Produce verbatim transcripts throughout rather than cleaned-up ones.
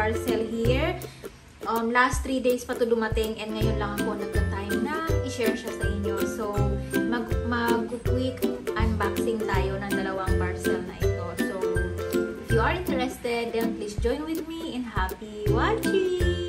parcel here. Um, last three days pa to dumating and ngayon lang ako nagka-time na i-share siya sa inyo. So, mag-quick unboxing tayo ng dalawang parcel na ito. So, if you are interested, then please join with me and happy watching!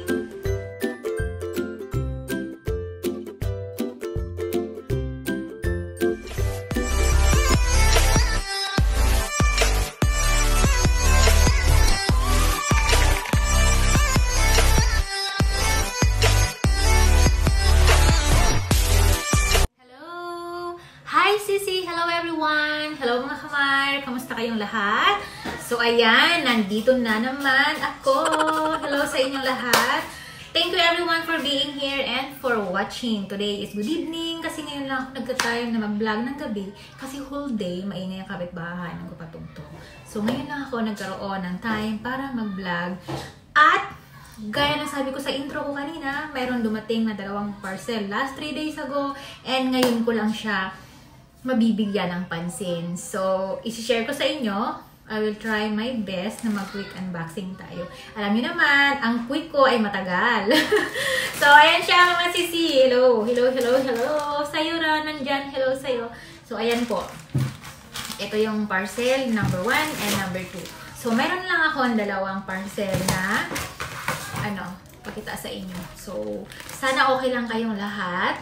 Hello everyone! Hello mga kamar! Kamusta kayong lahat? So ayan, nandito na naman ako! Hello sa inyong lahat! Thank you everyone for being here and for watching. Today is good evening kasi ngayon lang ako nagka-time na mag-vlog ng gabi kasi whole day maingay ang kapitbahay ng kapatugtog. So ngayon lang ako nagkaroon ng time para mag-vlog at gaya ng sabi ko sa intro ko kanina, mayroon dumating na dalawang parcel last three days ago and ngayon ko lang siya mabibigyan ng pansin. So, isi-share ko sa inyo. I will try my best na mag-quick unboxing tayo. Alam niyo naman, ang quick ko ay matagal. So, ayan siya mga sisi. Hello, hello, hello, hello. Sa'yo ra, nandyan. Hello sa'yo. So, ayan po. Ito yung parcel number one and number two. So, meron lang ako ang dalawang parcel na ano, pakita sa inyo. So, sana okay lang kayong lahat.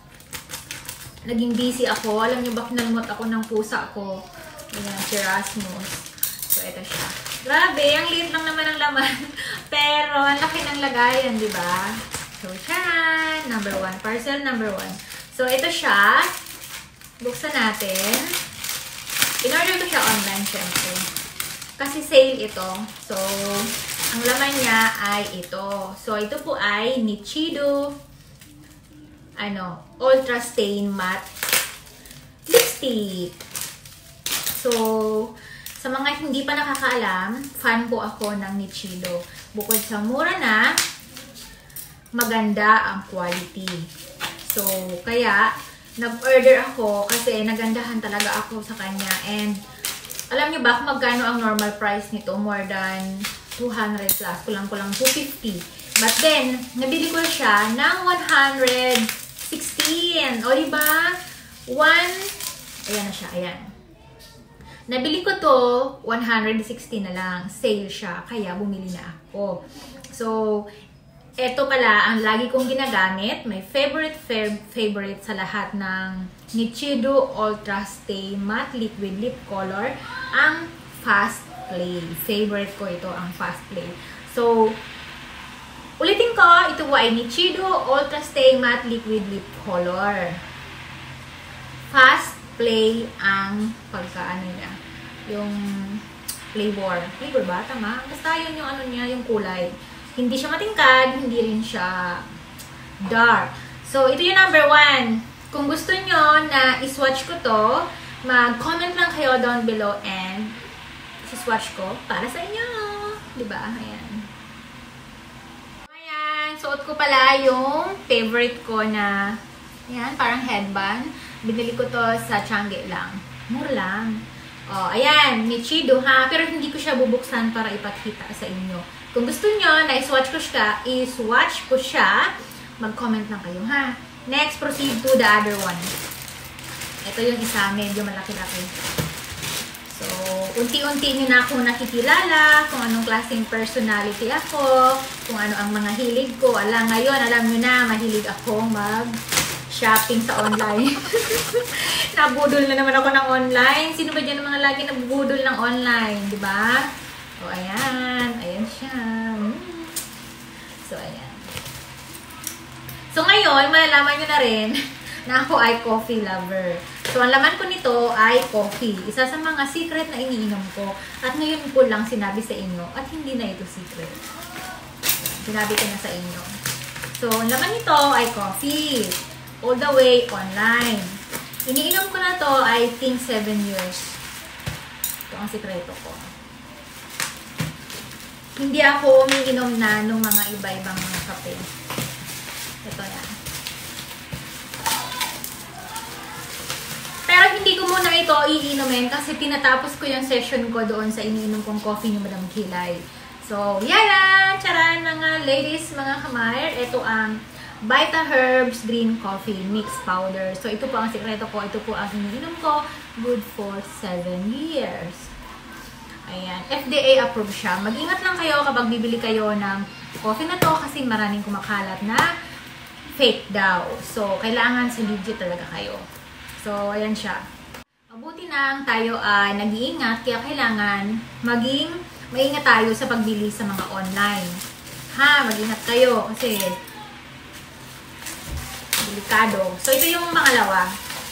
Naging busy ako. Alam niyo ba, kinalmot ako ng pusa ko. Ayan, si Rasmus. So, ito siya. Grabe, ang liit lang naman ang laman. Pero, ang laki ng lagayan, di ba? So, siyan. Number one. Parcel number one. So, ito siya. Buksan natin. In-order ko siya online, syempre. Kasi sale ito. So, ang laman niya ay ito. So, ito po ay Nichido ano, Ultra Stain Matte Lipstick. So, sa mga hindi pa nakakaalam, fan po ako ng Nichido. Bukod sa mura na, maganda ang quality. So, kaya, nag-order ako kasi nagandahan talaga ako sa kanya. And, alam niyo ba kung magkano ang normal price nito? More than two hundred plus. Kulang-kulang two fifty. But then, nabili ko siya ng one hundred sixteen. O, diba? one, ayan na siya, ayan. Nabili ko to, one hundred sixteen na lang. Sale siya, kaya bumili na ako. So, eto pala, ang lagi kong ginagamit. My favorite, favorite sa lahat ng Nichido Ultra Stay Matte Liquid Lip Color, ang Fast Play. Favorite ko ito, ang Fast Play. So, ulitin ko, ito po ay Nichido Ultra Stay Matte Liquid Lip Color. Fast Play ang pagkaano niya. Yung flavor. Flavor ba? Tama? Basta yun yung ano niya, yung kulay. Hindi siya matingkad, hindi rin siya dark. So, ito yung number one. Kung gusto nyo na iswatch ko to, mag-comment lang kayo down below and iswatch ko para sa inyo. Diba? Ayan. Suot ko pala yung favorite ko na, yan, parang headband. Binili ko to sa Changi lang. Mura lang. O, ayan, Nichido ha. Pero hindi ko siya bubuksan para ipakita sa inyo. Kung gusto nyo na iswatch ko siya, iswatch ko siya, mag-comment lang kayo ha. Next, proceed to the other one. Ito yung isa, medyo malaki-laki. So, unti-unti nyo na akong nakikilala kung anong klaseng personality ako, kung ano ang mga hilig ko. Alam, ngayon, alam nyo na, mahilig ako mag-shopping sa online. Nabudol na naman ako ng online. Sino ba dyan ang mga lagi nabudol ng online, di ba? O, ayan. Ayan siya. So, ayan. So, ngayon, malalaman nyo na rin na ako ay coffee lover. So, ang laman ko nito ay coffee. Isa sa mga secret na iniinom ko. At ngayon ko lang sinabi sa inyo. At hindi na ito secret. Sinabi ko na sa inyo. So, ang laman nito ay coffee. All the way online. Iniinom ko na to, I think, seven years. Ito ang sikreto ko. Hindi ako umiinom na ng mga iba-ibang mga kape. Ito yan. Pero hindi ko muna ito iinumin kasi tinatapos ko yung session ko doon sa iniinom kong coffee ni Madam Kilay. So, yan na! Charan mga ladies, mga kamayr. Ito ang Vita Herbs Green Coffee Mix Powder. So, ito po ang sikreto ko. Ito po ang iniinom ko. Good for seven years. Ayan. F D A approved siya. Mag-ingat lang kayo kapag bibili kayo ng coffee na to kasi maraming kumakalat na fake daw. So, kailangan sa legit talaga kayo. So, ayan siya. Mabuti nang tayo ay nag-iingat kaya kailangan maging maingat tayo sa pagbili sa mga online. Ha, mag-ingat kayo kasi delikado. So, ito yung pangalawa.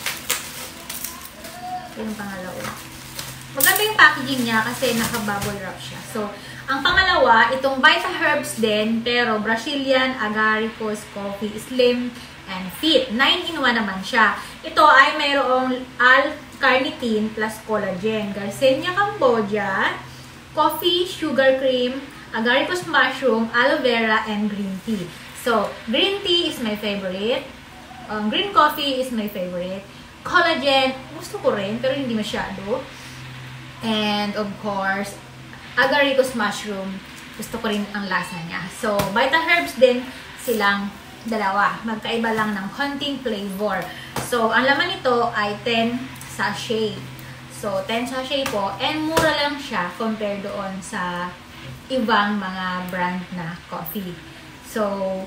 Ito yung pangalawa. Maganda yung packaging niya kasi naka-bubble wrap siya. So, ang pangalawa, itong Vita Herbs din, pero Brazilian Agaricus Coffee Slim and Fit. nine in one naman siya. Ito ay mayroong L-carnitine plus collagen, Garcinia Cambogia, coffee, sugar cream, agaricus mushroom, aloe vera, and green tea. So, green tea is my favorite. Um, green coffee is my favorite. Collagen, gusto ko rin, pero hindi masyado. And, of course, agaricus mushroom, gusto ko rin ang lasa niya. So, Vita Herbs din silang dalawa. Magkaiba lang ng konting flavor. So, ang laman nito ay ten sachet. So, ten sachet po. And mura lang siya compared doon sa ibang mga brand na coffee. So,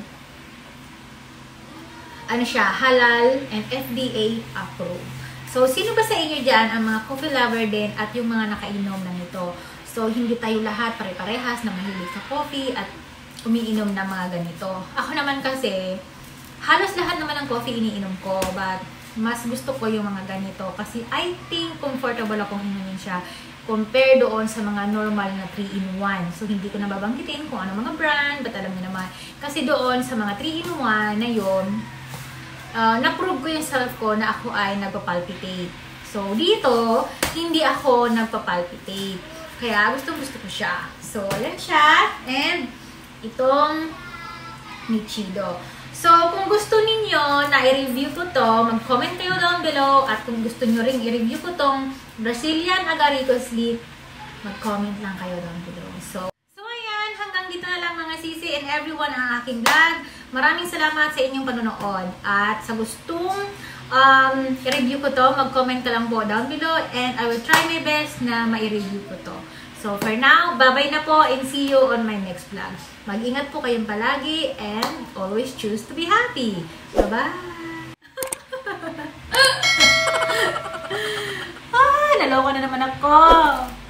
ano siya, halal and F D A approved. So, sino ba sa inyo dyan ang mga coffee lover din at yung mga nakainom na nito? So, hindi tayo lahat pare-parehas na mahilig sa coffee at umiinom na mga ganito. Ako naman kasi, halos lahat naman ng coffee iniinom ko, but mas gusto ko yung mga ganito kasi I think comfortable akong inumin siya compare doon sa mga normal na three in one. So, hindi ko na babanggitin kung ano mga brand, but alam niyo naman. Kasi doon sa mga three in one na yun, uh, na-prove ko yung self ko na ako ay nagpapalpitate. So, dito, hindi ako nagpapalpitate. Kaya gustong-gusto ko siya. So, ayan siya. And, itong Nichido. So, kung gusto ninyo na i-review ko to, mag-comment kayo down below. At kung gusto nyo ring i-review ko tong Brazilian Agaricus Leaf, mag-comment lang kayo down below. So, so ayan. Hanggang dito na lang mga sisi and everyone ang aking vlog. Maraming salamat sa inyong panonood. At sa gustong um, i-review ko to, mag-comment ka lang po down below. And I will try my best na ma-review ko to. So, for now, bye-bye na po and see you on my next vlog. Mag-ingat po kayong palagi and always choose to be happy. Bye-bye! ah, naloko na naman ako!